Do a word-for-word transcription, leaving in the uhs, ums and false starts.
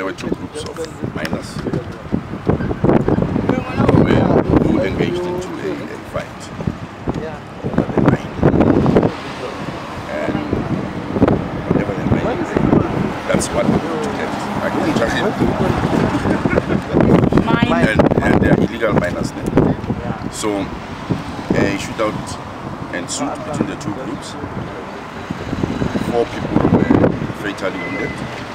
there were two groups of miners who engaged into a, a fight over the mine. And whatever the mine is, that's what happened to them. Agriculture and, and they are illegal miners then. So a shootout ensued between the two groups. Four people were fatally wounded.